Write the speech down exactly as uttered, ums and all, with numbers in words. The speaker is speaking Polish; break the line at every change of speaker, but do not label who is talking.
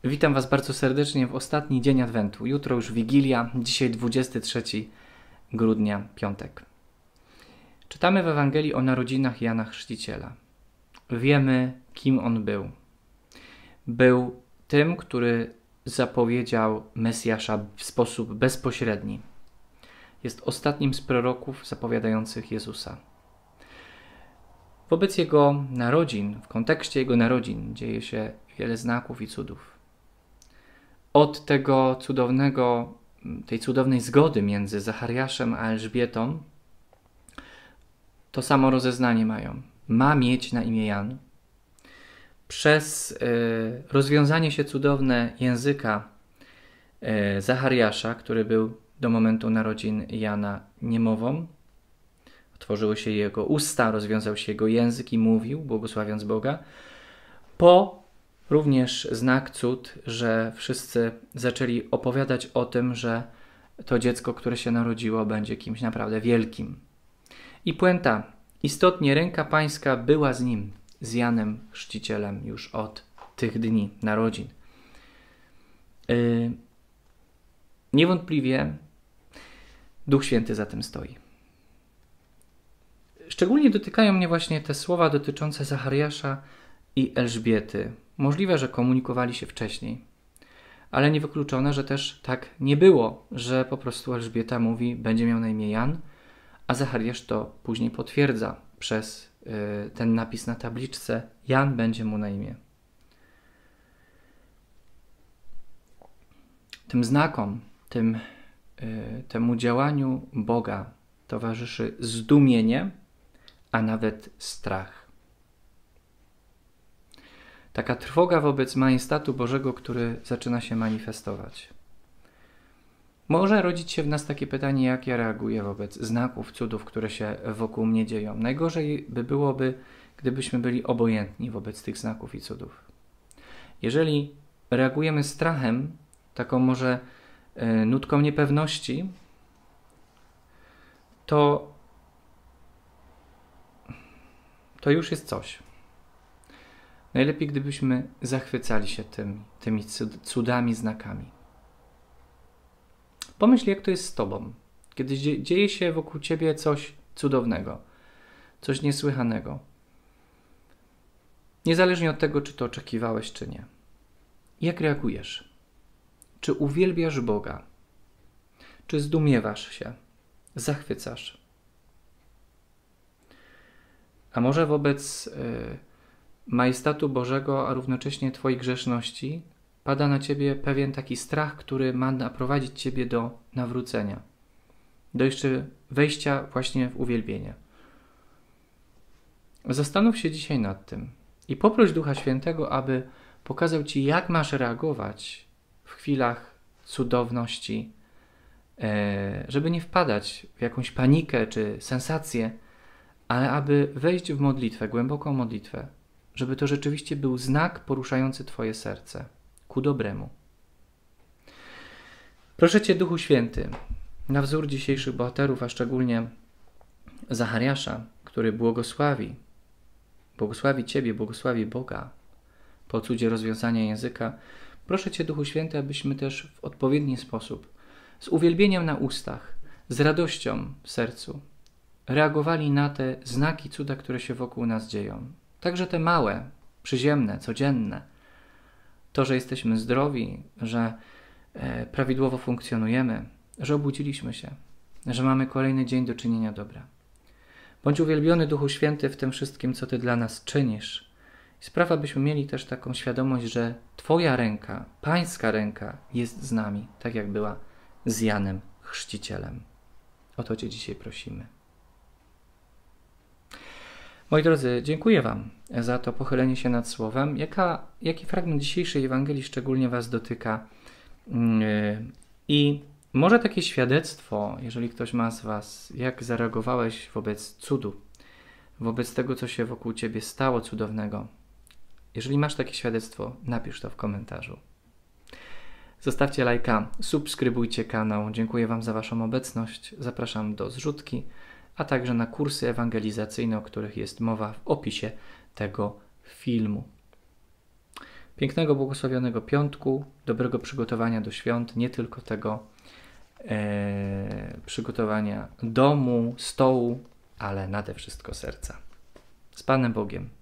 Witam Was bardzo serdecznie w ostatni dzień Adwentu. Jutro już Wigilia, dzisiaj dwudziestego trzeciego grudnia, piątek. Czytamy w Ewangelii o narodzinach Jana Chrzciciela. Wiemy, kim on był. Był tym, który zapowiedział Mesjasza w sposób bezpośredni. Jest ostatnim z proroków zapowiadających Jezusa. Wobec Jego narodzin, w kontekście Jego narodzin dzieje się wiele znaków i cudów. Od tego cudownego, tej cudownej zgody między Zachariaszem a Elżbietą to samo rozeznanie mają. Ma mieć na imię Jan. Przez y, rozwiązanie się cudowne języka y, Zachariasza, który był do momentu narodzin Jana niemową, otworzyły się jego usta, rozwiązał się jego język i mówił, błogosławiąc Boga. Po również znak, cud, że wszyscy zaczęli opowiadać o tym, że to dziecko, które się narodziło, będzie kimś naprawdę wielkim. I puenta. Istotnie ręka Pańska była z nim, z Janem Chrzcicielem już od tych dni narodzin. Yy, niewątpliwie Duch Święty za tym stoi. Szczególnie dotykają mnie właśnie te słowa dotyczące Zachariasza i Elżbiety. Możliwe, że komunikowali się wcześniej, ale niewykluczone, że też tak nie było, że po prostu Elżbieta mówi, będzie miał na imię Jan, a Zachariasz to później potwierdza przez y, ten napis na tabliczce, Jan będzie mu na imię. Tym znakom, tym, y, temu działaniu Boga towarzyszy zdumienie, a nawet strach. Taka trwoga wobec majestatu Bożego, który zaczyna się manifestować. Może rodzić się w nas takie pytanie, jak ja reaguję wobec znaków, cudów, które się wokół mnie dzieją. Najgorzej by byłoby, gdybyśmy byli obojętni wobec tych znaków i cudów. Jeżeli reagujemy strachem, taką może y, nutką niepewności, to, to już jest coś. Najlepiej, gdybyśmy zachwycali się tym, tymi cudami, znakami. Pomyśl, jak to jest z Tobą, kiedy dzieje się wokół Ciebie coś cudownego, coś niesłychanego. Niezależnie od tego, czy to oczekiwałeś, czy nie. Jak reagujesz? Czy uwielbiasz Boga? Czy zdumiewasz się? Zachwycasz? A może wobec Yy, majestatu Bożego, a równocześnie Twojej grzeszności, pada na Ciebie pewien taki strach, który ma naprowadzić Ciebie do nawrócenia, do jeszcze wejścia właśnie w uwielbienie. Zastanów się dzisiaj nad tym i poproś Ducha Świętego, aby pokazał Ci, jak masz reagować w chwilach cudowności, żeby nie wpadać w jakąś panikę czy sensację, ale aby wejść w modlitwę, głęboką modlitwę, żeby to rzeczywiście był znak poruszający Twoje serce ku dobremu. Proszę Cię, Duchu Święty, na wzór dzisiejszych bohaterów, a szczególnie Zachariasza, który błogosławi, błogosławi Ciebie, błogosławi Boga po cudzie rozwiązania języka. Proszę Cię, Duchu Święty, abyśmy też w odpowiedni sposób, z uwielbieniem na ustach, z radością w sercu, reagowali na te znaki, cuda, które się wokół nas dzieją. Także te małe, przyziemne, codzienne. To, że jesteśmy zdrowi, że e, prawidłowo funkcjonujemy, że obudziliśmy się, że mamy kolejny dzień do czynienia dobra. Bądź uwielbiony, Duchu Święty, w tym wszystkim, co Ty dla nas czynisz. I sprawa, byśmy mieli też taką świadomość, że Twoja ręka, Pańska ręka jest z nami, tak jak była z Janem Chrzcicielem. O to Cię dzisiaj prosimy. Moi drodzy, dziękuję Wam za to pochylenie się nad Słowem. Jaka, jaki fragment dzisiejszej Ewangelii szczególnie Was dotyka? Yy, I może takie świadectwo, jeżeli ktoś ma z Was, jak zareagowałeś wobec cudu, wobec tego, co się wokół Ciebie stało cudownego. Jeżeli masz takie świadectwo, napisz to w komentarzu. Zostawcie lajka, subskrybujcie kanał. Dziękuję Wam za Waszą obecność. Zapraszam do zrzutki, a także na kursy ewangelizacyjne, o których jest mowa w opisie tego filmu. Pięknego, błogosławionego piątku, dobrego przygotowania do świąt, nie tylko tego e, przygotowania domu, stołu, ale nade wszystko serca. Z Panem Bogiem.